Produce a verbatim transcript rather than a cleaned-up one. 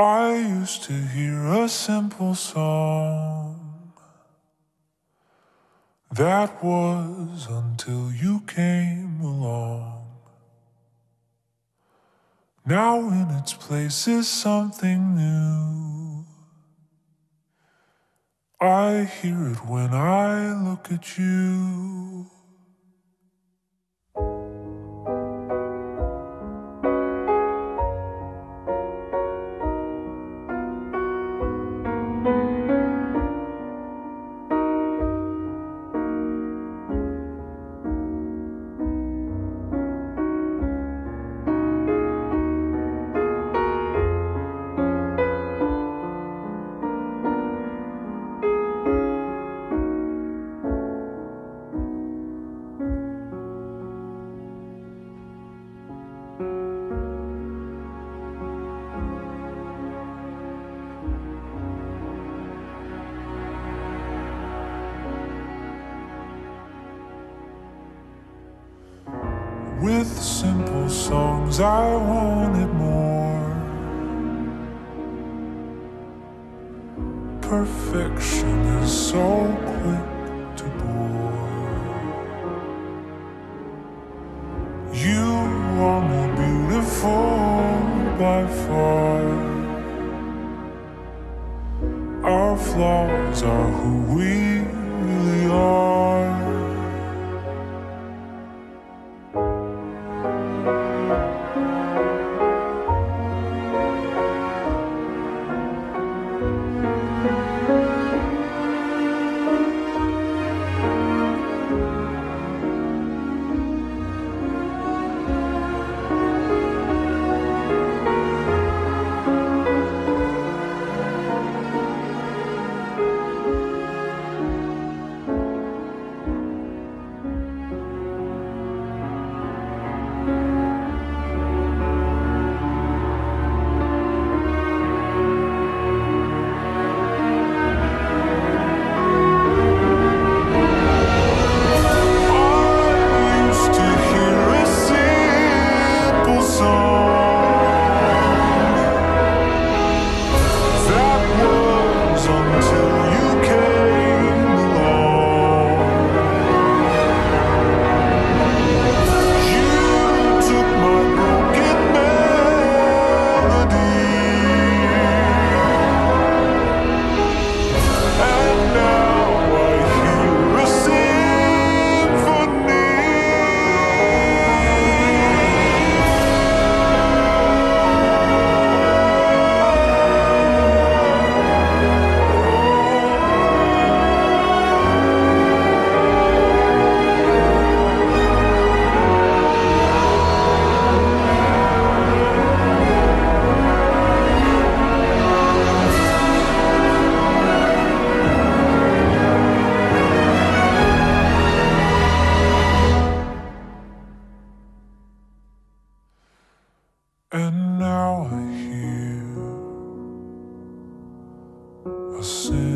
I used to hear a simple song. That was until you came along. Now in its place is something new. I hear it when I look at you. With simple songs I wanted more. Perfection is so quick to bore. You are more beautiful by far. Our flaws are who we really are. And now I hear a sin.